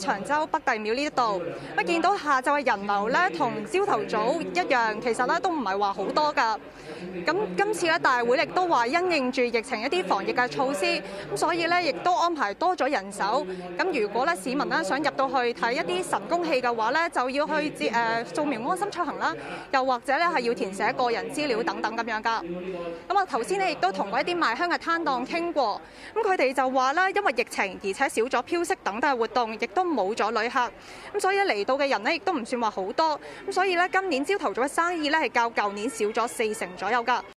長洲北帝廟呢一度。咁見到下晝嘅人流咧，同朝頭早一樣，其實咧都唔係話好多㗎。咁今次咧大會亦都話因應住疫情一啲防疫嘅措施，咁所以咧亦都安排多咗人手。咁如果咧市民咧想入到去睇一啲神功戲嘅話咧，就要去掃描安心出行啦，又或者咧係要填寫個人資料等等咁樣㗎。咁我頭先咧亦都同過一啲賣香嘅攤檔傾過，咁佢哋就話啦，因為疫情而且少咗飄色等等嘅活動，亦都冇咗旅客，咁所以嚟到嘅人咧亦都唔算話好多，咁所以咧今年朝頭早嘅生意咧係較舊年少咗40%左右㗎。